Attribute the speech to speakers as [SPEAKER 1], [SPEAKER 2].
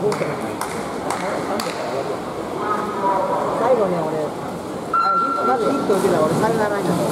[SPEAKER 1] 最後ね、俺、まずヒット受けたら俺、さよならになる。